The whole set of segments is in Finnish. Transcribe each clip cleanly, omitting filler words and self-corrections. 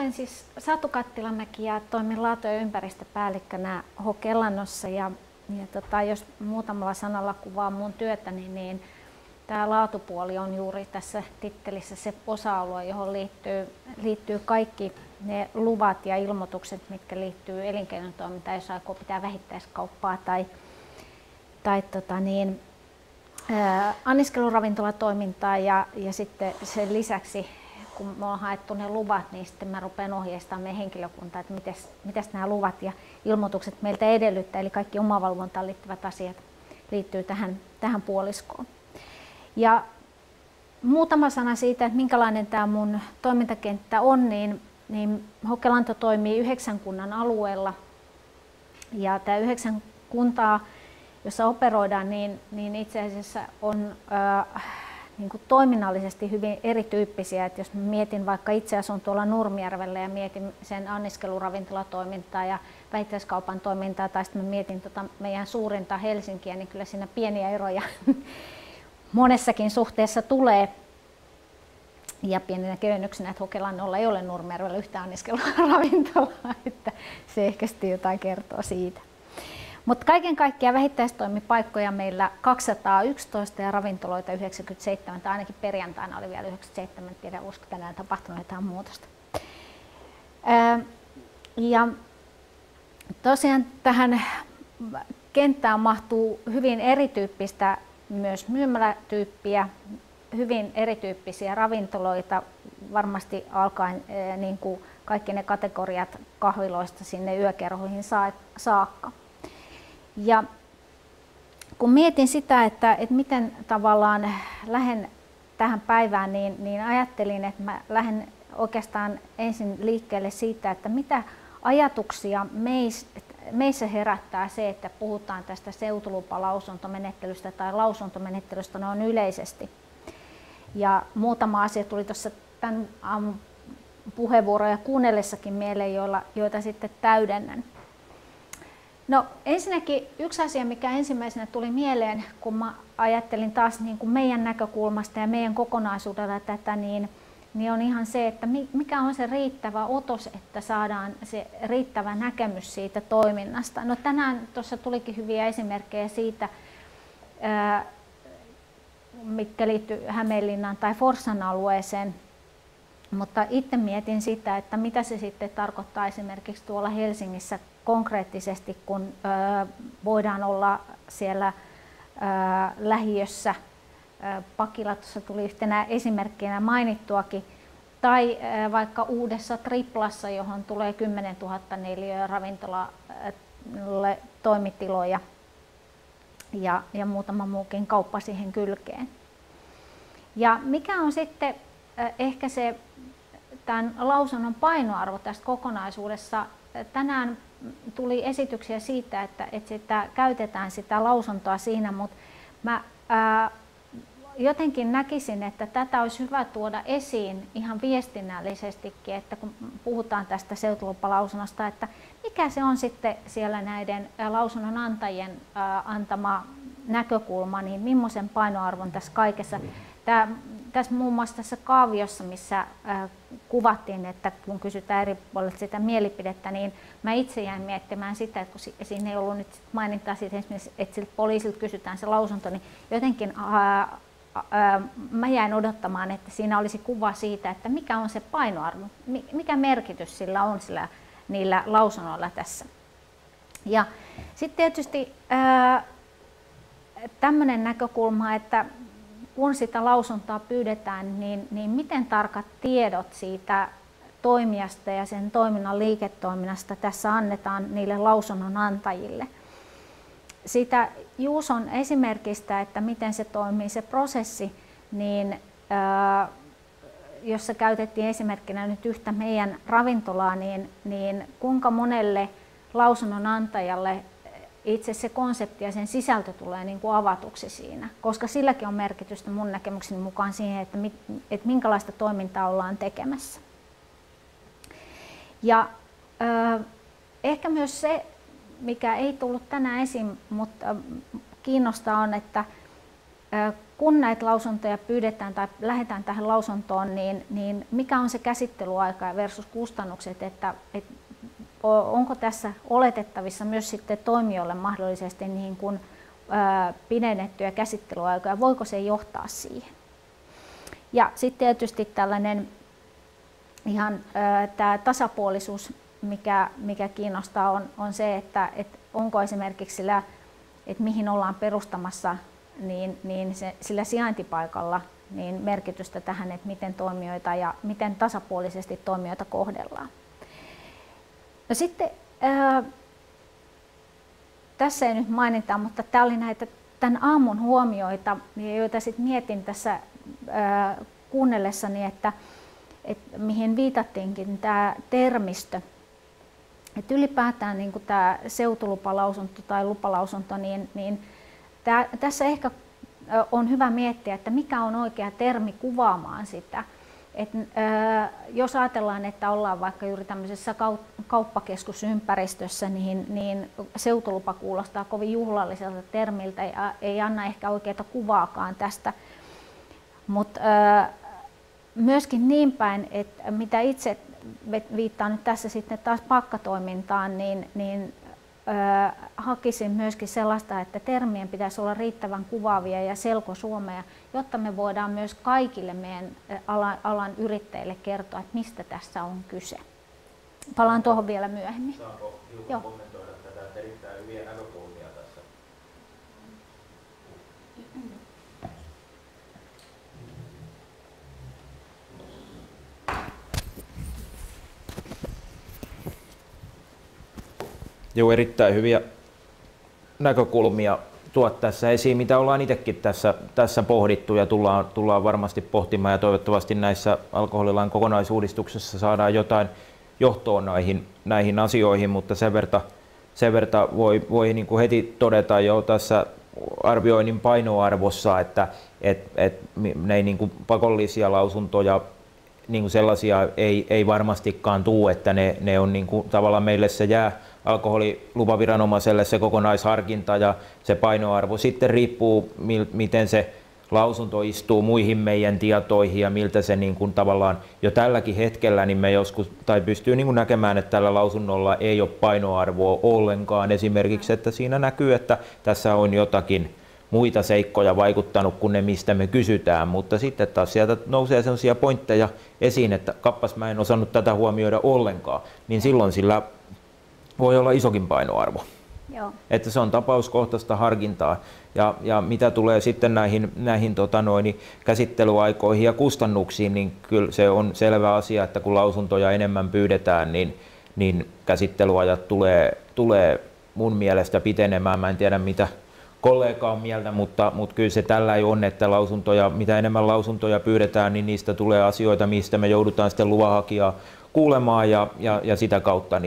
olen siis Satu Kattilamäki ja toimin laatu- ja ympäristöpäällikkönä Hokelannossa. Jos muutamalla sanalla kuvaa mun työtäni, niin tämä laatupuoli on juuri tässä tittelissä se osa-alue, johon liittyy kaikki ne luvat ja ilmoitukset, mitkä liittyy elinkeinotoimintaan, jos aikoo pitää vähittäiskauppaa tai anniskeluravintolatoimintaa ja sitten sen lisäksi, kun me on haettu ne luvat, niin sitten mä rupean ohjeistamaan meidän henkilökuntaa, että mitäs nämä luvat ja ilmoitukset meiltä edellyttää, eli kaikki omavalvontaan liittyvät asiat liittyy tähän puoliskoon. Ja muutama sana siitä, että minkälainen tämä mun toimintakenttä on, niin Hokelanto toimii 9 kunnan alueella. Ja tämä 9 kuntaa, jossa operoidaan, niin itse asiassa on niin kuin toiminnallisesti hyvin erityyppisiä. Että jos mietin vaikka itse asun tuolla Nurmijärvellä ja mietin sen anniskeluravintolatoimintaa ja vähittäiskaupan toimintaa, tai sitten mietin meidän suurinta Helsinkiä, niin kyllä siinä pieniä eroja monessakin suhteessa tulee. Ja pienenä kevennyksenä, että Hokelannolla ei ole Nurmijärvellä yhtään anniskeluravintolaa, että se ehkä sitten jotain kertoo siitä. Mutta kaiken kaikkiaan vähittäistoimipaikkoja meillä 211 ja ravintoloita 97, tai ainakin perjantaina oli vielä 97, en tiedä olisiko tänään tapahtunut jotain muutosta. Ja tosiaan tähän kenttään mahtuu hyvin erityyppistä myös myymälätyyppiä, hyvin erityyppisiä ravintoloita, varmasti alkaen niin kuin kaikki ne kategoriat kahviloista sinne yökerhoihin saakka. Ja kun mietin sitä, että miten tavallaan lähden tähän päivään, niin ajattelin, että mä lähden oikeastaan ensin liikkeelle siitä, että mitä ajatuksia meissä herättää se, että puhutaan tästä seutulupalausuntomenettelystä tai lausuntomenettelystä noin yleisesti. Ja muutama asia tuli tuossa tämän aamun puheenvuoroja kuunnellessakin mieleen, joita sitten täydennän. No ensinnäkin yksi asia, mikä ensimmäisenä tuli mieleen, kun mä ajattelin taas niin kuin meidän näkökulmasta ja meidän kokonaisuudella tätä, niin on ihan se, että mikä on se riittävä otos, että saadaan se riittävä näkemys siitä toiminnasta. No tänään tuossa tulikin hyviä esimerkkejä siitä, mitkä liittyy Hämeenlinnan tai Forssan alueeseen, mutta itse mietin sitä, että mitä se sitten tarkoittaa esimerkiksi tuolla Helsingissä konkreettisesti, kun voidaan olla siellä lähiössä. Pakila tuossa tuli yhtenä esimerkkinä mainittuakin, tai vaikka uudessa Triplassa, johon tulee 10 000 neliöä ravintolalle toimitiloja ja muutama muukin kauppa siihen kylkeen. Ja mikä on sitten ehkä se tämän lausunnon painoarvo tästä kokonaisuudessa? Tänään tuli esityksiä siitä, että sitä käytetään sitä lausuntoa siinä, mutta mä jotenkin näkisin, että tätä olisi hyvä tuoda esiin ihan viestinnällisestikin, että kun puhutaan tästä seutulupalausunnosta, että mikä se on sitten siellä näiden lausunnon antajien antama näkökulma, niin millaisen painoarvon tässä kaikessa. Tässä muun muassa tässä kaaviossa, missä kuvattiin, että kun kysytään eri puolilta sitä mielipidettä, niin mä itse jäin miettimään sitä, että kun siinä ei ollut nyt mainintaa siitä, että siltä poliisilta kysytään se lausunto, niin jotenkin mä jäin odottamaan, että siinä olisi kuva siitä, että mikä on se painoarvo, mikä merkitys sillä on niillä lausunnoilla tässä. Ja sitten tietysti tämmöinen näkökulma, että kun sitä lausuntoa pyydetään, niin miten tarkat tiedot siitä toimijasta ja sen toiminnan liiketoiminnasta tässä annetaan niille lausunnon antajille. Siitä Juuson esimerkistä, että miten se toimii se prosessi, niin jossa käytettiin esimerkkinä nyt yhtä meidän ravintolaa, niin kuinka monelle lausunnon antajalle itse se konsepti ja sen sisältö tulee niin kuin avatuksi siinä, koska silläkin on merkitystä mun näkemykseni mukaan siihen, että minkälaista toimintaa ollaan tekemässä. Ja ehkä myös se, mikä ei tullut tänään esiin, mutta kiinnostaa on, että kun näitä lausuntoja pyydetään tai lähdetään tähän lausuntoon, niin mikä on se käsittelyaika versus kustannukset, että onko tässä oletettavissa myös sitten toimijoille mahdollisesti niin kuin pidennettyjä käsittelyaikoja, voiko se johtaa siihen? Ja sitten tietysti tällainen ihan tämä tasapuolisuus, mikä kiinnostaa, on se, että onko esimerkiksi sillä, että mihin ollaan perustamassa, niin sillä sijaintipaikalla niin merkitystä tähän, että miten toimijoita ja miten tasapuolisesti toimijoita kohdellaan. No sitten tässä ei nyt mainita, mutta tämä oli näitä tämän aamun huomioita, joita sitten mietin tässä kuunnellessani, että mihin viitattiinkin tämä termistö. Että ylipäätään niin kuin tämä seutulupalausunto tai lupalausunto, niin tässä ehkä on hyvä miettiä, että mikä on oikea termi kuvaamaan sitä. Jos ajatellaan, että ollaan vaikka juuri tämmöisessä kauppakeskusympäristössä, niin seutulupa kuulostaa kovin juhlalliselta termiltä ja ei anna ehkä oikeaa kuvaakaan tästä. Mutta myöskin niin päin, että mitä itse viittaan nyt tässä sitten taas pakkatoimintaan, niin hakisin myöskin sellaista, että termien pitäisi olla riittävän kuvaavia ja selkosuomeja, jotta me voidaan myös kaikille meidän alan yrittäjille kertoa, että mistä tässä on kyse. Palaan tuohon vielä myöhemmin. Saanko hiukan kommentoida tätä, että erittäin hyviä näkökulmia tässä? Joo, erittäin hyviä näkökulmia tuot tässä esiin, mitä ollaan itsekin tässä pohdittu ja tullaan varmasti pohtimaan, ja toivottavasti näissä alkoholilain kokonaisuudistuksessa saadaan jotain johtoon näihin asioihin, mutta sen verta voi niin kuin heti todeta jo tässä arvioinnin painoarvossa, että ne ei niin kuin pakollisia lausuntoja niin kuin sellaisia ei varmastikaan tule, että ne on niin kuin, tavallaan meille se jää alkoholilupaviranomaiselle se kokonaisharkinta ja se painoarvo. Sitten riippuu, miten se lausunto istuu muihin meidän tietoihin ja miltä se niin kuin, tavallaan jo tälläkin hetkellä niin me joskus, tai pystyy niin kuin näkemään, että tällä lausunnolla ei ole painoarvoa ollenkaan. Esimerkiksi, että siinä näkyy, että tässä on jotakin muita seikkoja vaikuttanut kuin ne, mistä me kysytään, mutta sitten taas sieltä nousee sellaisia pointteja esiin, että kappas mä en osannut tätä huomioida ollenkaan, niin silloin sillä voi olla isokin painoarvo. Joo. Että se on tapauskohtaista harkintaa. Ja mitä tulee sitten näihin käsittelyaikoihin ja kustannuksiin, niin kyllä se on selvä asia, että kun lausuntoja enemmän pyydetään, niin käsittelyajat tulee mun mielestä pitenemään. Mä en tiedä mitä kollega on mieltä, mutta kyllä se tällä ei on, että mitä enemmän lausuntoja pyydetään, niin niistä tulee asioita, mistä me joudutaan sitten luvanhakijaa kuulemaan ja sitä kautta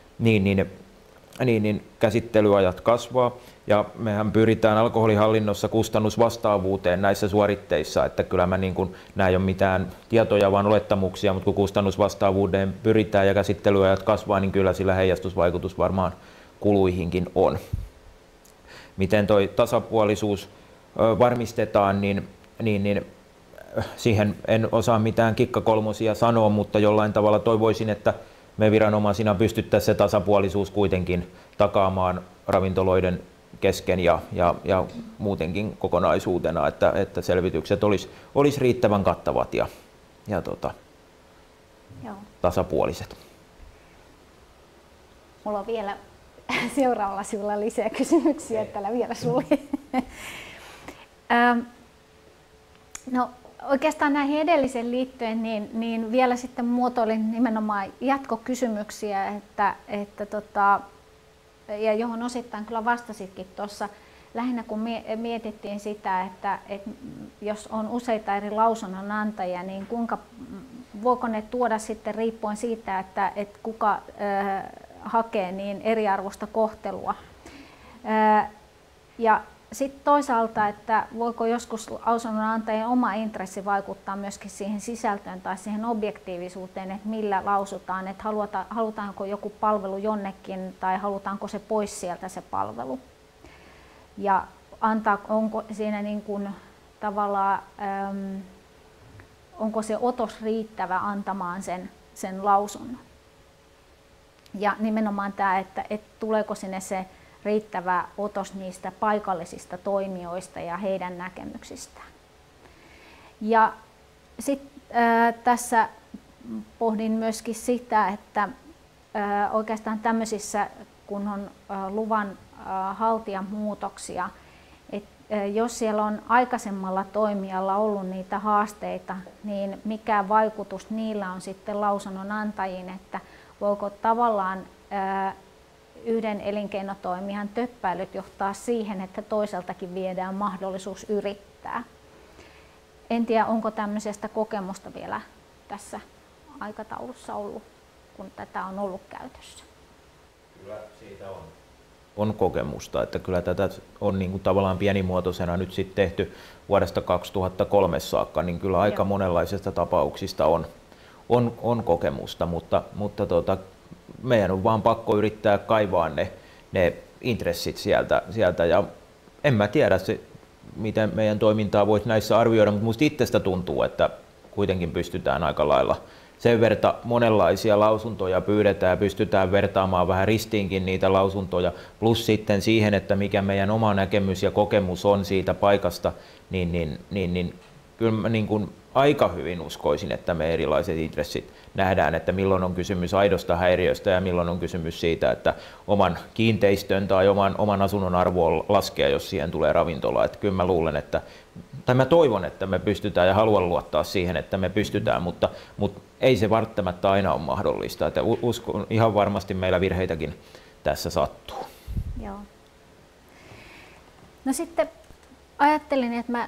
niin käsittelyajat kasvaa. Ja mehän pyritään alkoholihallinnossa kustannusvastaavuuteen näissä suoritteissa, että kyllä mä nämä ei ole mitään tietoja, vaan olettamuksia, mutta kun kustannusvastaavuuteen pyritään ja käsittelyajat kasvaa, niin kyllä sillä heijastusvaikutus varmaan kuluihinkin on. Miten toi tasapuolisuus varmistetaan, niin siihen en osaa mitään kikkakolmosia sanoa, mutta jollain tavalla toivoisin, että me viranomaisina pystyttäisiin se tasapuolisuus kuitenkin takaamaan ravintoloiden kesken ja muutenkin kokonaisuutena, että selvitykset olisi riittävän kattavat ja tasapuoliset. Mulla on vielä seuraavalla sivulla lisää kysymyksiä täällä vielä sulle. No, oikeastaan näihin edellisen liittyen, niin vielä sitten muotoilin nimenomaan jatkokysymyksiä, ja johon osittain kyllä vastasitkin tuossa, lähinnä kun mietittiin sitä, että jos on useita eri lausunnonantajia, niin voiko ne tuoda sitten riippuen siitä, että kuka hakee niin eriarvoista kohtelua. Ja sitten toisaalta, että voiko joskus lausunnonantajien oma intressi vaikuttaa myöskin siihen sisältöön tai siihen objektiivisuuteen, että millä lausutaan, että halutaanko joku palvelu jonnekin tai halutaanko se pois sieltä se palvelu. Ja onko siinä niin kuin tavallaan, onko se otos riittävä antamaan sen lausunnon. Ja nimenomaan tämä, että tuleeko sinne se riittävä otos niistä paikallisista toimijoista ja heidän näkemyksistään. Ja sitten tässä pohdin myöskin sitä, että oikeastaan tämmöisissä, kun on luvan haltijan muutoksia, että jos siellä on aikaisemmalla toimijalla ollut niitä haasteita, niin mikä vaikutus niillä on sitten lausunnon antajiin, että voiko tavallaan yhden elinkeinotoimijan töppäilyt johtaa siihen, että toiseltakin viedään mahdollisuus yrittää. En tiedä, onko tämmöisestä kokemusta vielä tässä aikataulussa ollut, kun tätä on ollut käytössä. Kyllä siitä on kokemusta, että kyllä tätä on niin kuin tavallaan pienimuotoisena nyt sitten tehty vuodesta 2003 saakka, niin kyllä aika monenlaisista tapauksista on kokemusta, mutta meidän on vaan pakko yrittää kaivaa ne intressit sieltä ja en mä tiedä miten meidän toimintaa voisi näissä arvioida, mutta musta itsestä tuntuu, että kuitenkin pystytään aika lailla sen verta monenlaisia lausuntoja pyydetään ja pystytään vertaamaan vähän ristiinkin niitä lausuntoja, plus sitten siihen, että mikä meidän oma näkemys ja kokemus on siitä paikasta, niin kyllä mä niin kuin aika hyvin uskoisin, että me erilaiset intressit nähdään, että milloin on kysymys aidosta häiriöstä ja milloin on kysymys siitä, että oman kiinteistön tai oman asunnon arvo laskee, jos siihen tulee ravintola. Että kyllä mä luulen, tai mä toivon, että me pystytään ja haluan luottaa siihen, että me pystytään, mutta ei se välttämättä aina ole mahdollista. Että uskon, ihan varmasti meillä virheitäkin tässä sattuu. Joo. No sitten ajattelin, että mä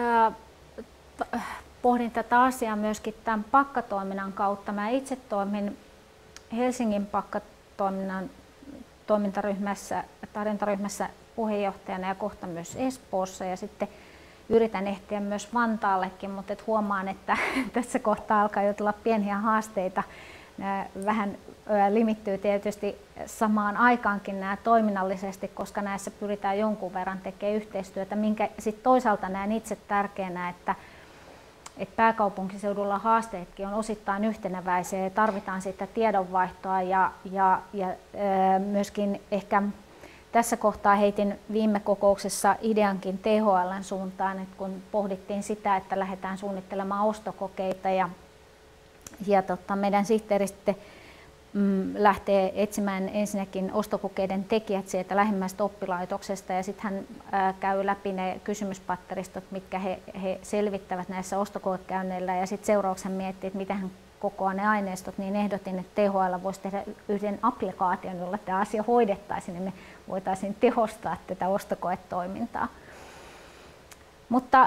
pohdin tätä asiaa myöskin tämän pakkatoiminnan kautta. Mä itse toimin Helsingin pakkatoiminnan tarjontaryhmässä puheenjohtajana ja kohta myös Espoossa ja sitten yritän ehtiä myös Vantaallekin, mutta huomaan, että tässä kohtaa alkaa jo tulla pieniä haasteita. Nämä vähän limittyy tietysti samaan aikaankin nämä toiminnallisesti, koska näissä pyritään jonkun verran tekemään yhteistyötä, minkä sitten toisaalta näen itse tärkeänä, että pääkaupunkiseudulla haasteetkin on osittain yhteneväisiä ja tarvitaan sitä tiedonvaihtoa ja myöskin ehkä tässä kohtaa heitin viime kokouksessa ideankin THL:n suuntaan, että kun pohdittiin sitä, että lähdetään suunnittelemaan ostokokeita ja meidän sihteeri sitten lähtee etsimään ensinnäkin ostokokeiden tekijät sieltä lähimmäisestä oppilaitoksesta ja sitten hän käy läpi ne kysymyspatteristot, mitkä he selvittävät näissä ostokoekäynneillä ja sitten seuraavaksi miettii, että miten hän kokoaa ne aineistot, niin ehdotin, että THL voisi tehdä yhden applikaation, jolla tämä asia hoidettaisiin, niin me voitaisiin tehostaa tätä ostokoetoimintaa. Mutta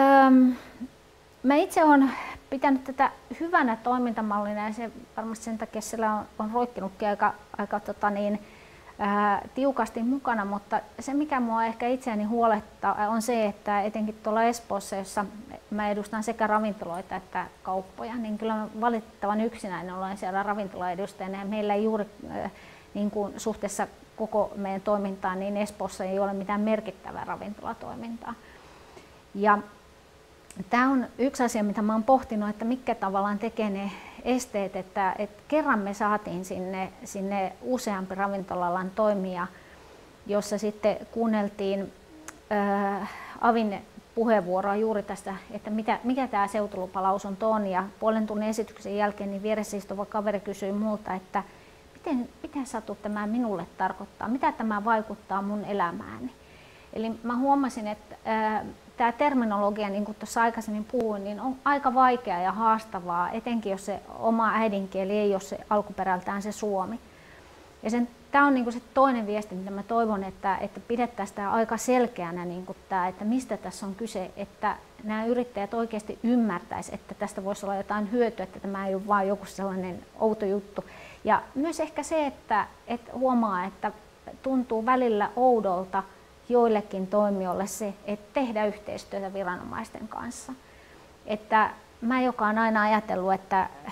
mä itse olen pitänyt tätä hyvänä toimintamallina ja se varmasti sen takia siellä on roikkinutkin aika tiukasti mukana, mutta se mikä mua ehkä itseäni huolettaa on se, että etenkin tuolla Espoossa, jossa mä edustan sekä ravintoloita että kauppoja, niin kyllä mä valitettavan yksinäinen olen siellä ravintolaedustajana ja meillä ei juuri niin kuin suhteessa koko meidän toimintaan, niin Espoossa ei ole mitään merkittävää ravintolatoimintaa. Ja tämä on yksi asia, mitä mä oon pohtinut, että mitkä tavallaan tekee ne esteet, että kerran me saatiin sinne useampi ravintolalan toimija, jossa sitten kuunneltiin Avin puheenvuoroa juuri tästä, että mikä tämä seutulupalausunto on ja puolen tunnin esityksen jälkeen niin vieressä istuva kaveri kysyi multa, että mitä Satu tämä minulle tarkoittaa, mitä tämä vaikuttaa mun elämääni. Eli mä huomasin, että tämä terminologia, niin kuin tuossa aikaisemmin puhuin, niin on aika vaikeaa ja haastavaa, etenkin jos se oma äidinkieli ei ole se alkuperältään se suomi. Ja tämä on niin kuin se toinen viesti, mitä mä toivon, että pidettäisiin tämä aika selkeänä, niin kuin tämä, että mistä tässä on kyse, että nämä yrittäjät oikeasti ymmärtäisivät, että tästä voisi olla jotain hyötyä, että tämä ei ole vain joku sellainen outo juttu. Ja myös ehkä se, että huomaa, että tuntuu välillä oudolta joillekin toimijoille se, että tehdä yhteistyötä viranomaisten kanssa. Että mä, joka olen aina ajatellut, että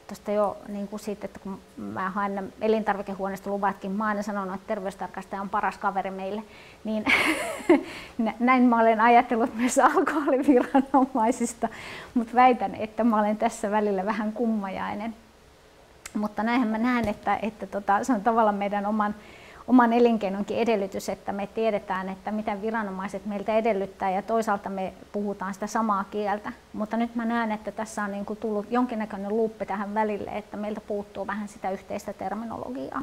tuosta jo niin kuin siitä, että kun mä haen elintarvikehuoneesta luvatkin, mä aina sanonut, että terveystarkastaja on paras kaveri meille, niin näin mä olen ajatellut myös alkoholiviranomaisista, mutta väitän, että mä olen tässä välillä vähän kummajainen. Mutta näinhän mä näen, että se on tavallaan meidän oman elinkeinonkin edellytys, että me tiedetään, että mitä viranomaiset meiltä edellyttää ja toisaalta me puhutaan sitä samaa kieltä. Mutta nyt mä näen, että tässä on niin kuin tullut jonkinnäköinen luuppi tähän välille, että meiltä puuttuu vähän sitä yhteistä terminologiaa.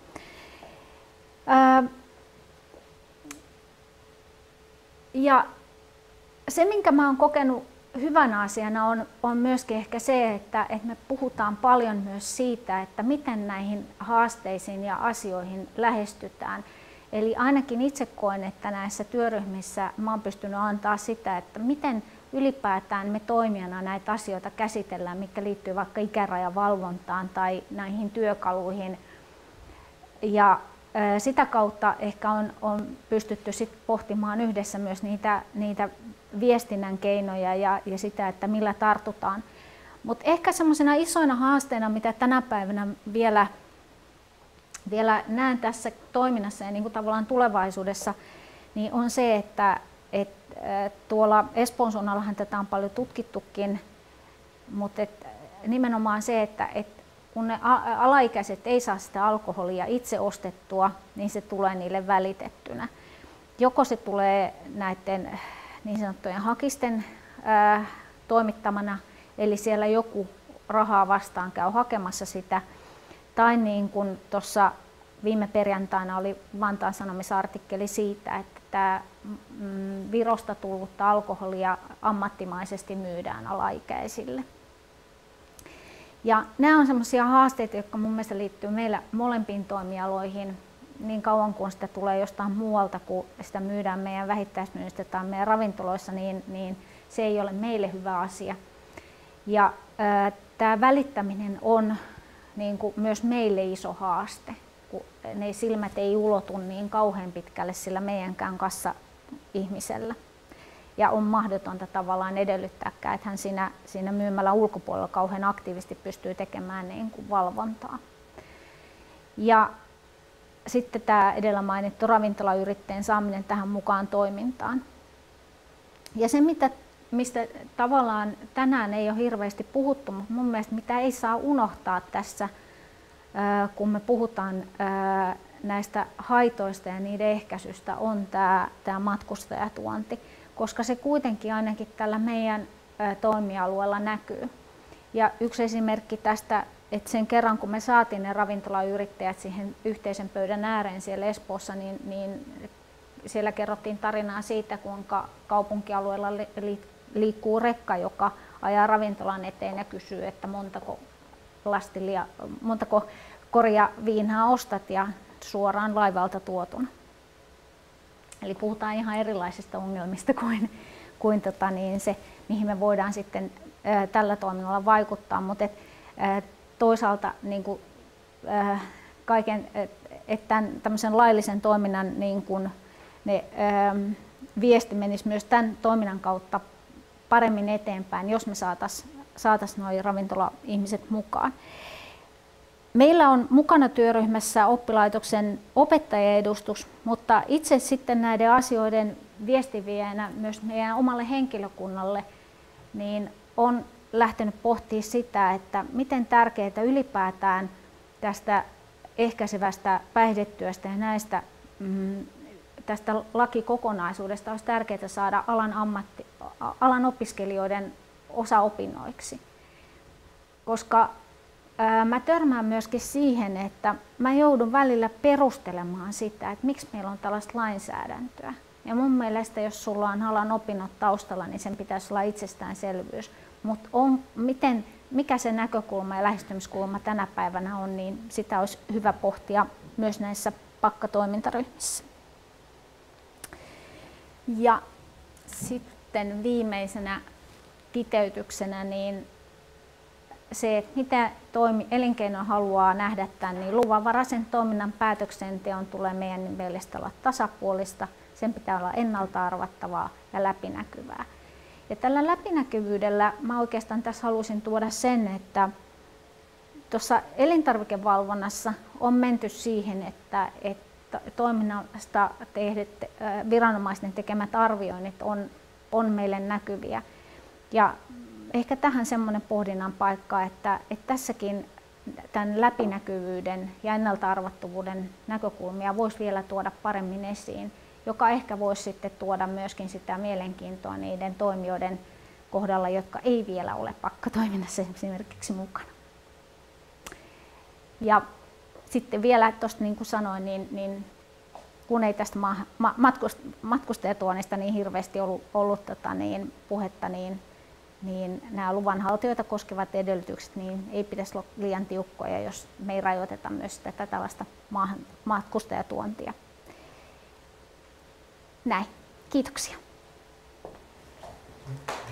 Ja se, minkä mä oon kokenut hyvänä asiana on myöskin ehkä se, että me puhutaan paljon myös siitä, että miten näihin haasteisiin ja asioihin lähestytään. Eli ainakin itse koen, että näissä työryhmissä mä oon pystynyt antaa sitä, että miten ylipäätään me toimijana näitä asioita käsitellään, mitkä liittyy vaikka ikärajavalvontaan tai näihin työkaluihin. Ja sitä kautta ehkä on pystytty sit pohtimaan yhdessä myös niitä viestinnän keinoja ja sitä, että millä tartutaan. Mutta ehkä semmoisena isoina haasteina, mitä tänä päivänä vielä näen tässä toiminnassa ja niin kuin tavallaan tulevaisuudessa, niin on se, että tuolla Espoon suunnallahan tätä on paljon tutkittukin, mutta nimenomaan se, että kun ne alaikäiset ei saa sitä alkoholia itse ostettua, niin se tulee niille välitettynä. Joko se tulee näiden niin sanottujen hakisten toimittamana, eli siellä joku rahaa vastaan käy hakemassa sitä, tai niin kuin tuossa viime perjantaina oli Vantaan Sanomissa artikkeli siitä, että tämä Virosta tullutta alkoholia ammattimaisesti myydään alaikäisille. Ja nämä on sellaisia haasteita, jotka mun mielestä liittyy meillä molempiin toimialoihin. Niin kauan kuin sitä tulee jostain muualta, kun sitä myydään meidän vähittäismyynnistä tai meidän ravintoloissa, niin se ei ole meille hyvä asia. Ja tämä välittäminen on niin kuin myös meille iso haaste, kun ne silmät ei ulotu niin kauhean pitkälle sillä meidänkään kassa-ihmisellä. Ja on mahdotonta tavallaan edellyttääkään, että hän siinä myymällä ulkopuolella kauhean aktiivisesti pystyy tekemään niin kuin valvontaa. Ja sitten tämä edellä mainittu ravintolayrittäjän saaminen tähän mukaan toimintaan. Ja se, mistä tavallaan tänään ei ole hirveästi puhuttu, mutta mun mielestä mitä ei saa unohtaa tässä, kun me puhutaan näistä haitoista ja niiden ehkäisystä, on tämä matkustajatuonti, koska se kuitenkin ainakin tällä meidän toimialueella näkyy. Ja yksi esimerkki tästä, että sen kerran kun me saatiin ne ravintolayrittäjät siihen yhteisen pöydän ääreen siellä Espoossa, niin siellä kerrottiin tarinaa siitä, kuinka kaupunkialueella liikkuu rekka, joka ajaa ravintolan eteen ja kysyy, että montako koria viinaa ostat, ja suoraan laivalta tuotuna. Eli puhutaan ihan erilaisista ongelmista kuin se, mihin me voidaan sitten tällä toiminnalla vaikuttaa. Mutta toisaalta niin kuin, että tämmöisen laillisen toiminnan niin kuin viesti menisi myös tämän toiminnan kautta paremmin eteenpäin, jos me saataisiin nuo ravintola-ihmiset mukaan. Meillä on mukana työryhmässä oppilaitoksen opettajaedustus, mutta itse sitten näiden asioiden viestiviejänä myös meidän omalle henkilökunnalle niin on lähtenyt pohtimaan sitä, että miten tärkeää ylipäätään tästä ehkäisevästä päihdetyöstä ja tästä lakikokonaisuudesta olisi tärkeää saada alan opiskelijoiden osaopinnoiksi. Koska mä törmään myöskin siihen, että mä joudun välillä perustelemaan sitä, että miksi meillä on tällaista lainsäädäntöä. Ja mun mielestä, jos sulla on alan opinnot taustalla, niin sen pitäisi olla itsestäänselvyys. Mutta mikä se näkökulma ja lähestymiskulma tänä päivänä on, niin sitä olisi hyvä pohtia myös näissä pakkatoimintaryhmissä. Ja sitten viimeisenä kiteytyksenä niin se, että mitä elinkeino haluaa nähdä tämän, niin luvanvaraisen toiminnan päätöksenteon tulee meidän mielestä olla tasapuolista, sen pitää olla ennalta arvattavaa ja läpinäkyvää. Ja tällä läpinäkyvyydellä mä oikeastaan tässä halusin tuoda sen, että tuossa elintarvikevalvonnassa on menty siihen, että toiminnasta tehdyt viranomaisten tekemät arvioinnit on meille näkyviä. Ja ehkä tähän semmoinen pohdinnan paikka, että tässäkin tämän läpinäkyvyyden ja ennalta-arvattavuuden näkökulmia voisi vielä tuoda paremmin esiin, joka ehkä voisi sitten tuoda myöskin sitä mielenkiintoa niiden toimijoiden kohdalla, jotka ei vielä ole pakkotoiminnassa esimerkiksi mukana. Ja sitten vielä tuosta niin kuin sanoin, niin kun ei tästä matkustajatuonnista niin hirveästi ollut niin puhetta, niin nämä luvanhaltijoita koskevat edellytykset niin ei pitäisi olla liian tiukkoja, jos me ei rajoiteta myös tätä tällaista matkustajatuontia. Näin. Kiitoksia.